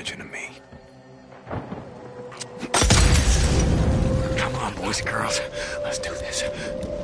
mention of me. Come on, boys and girls. Let's do this.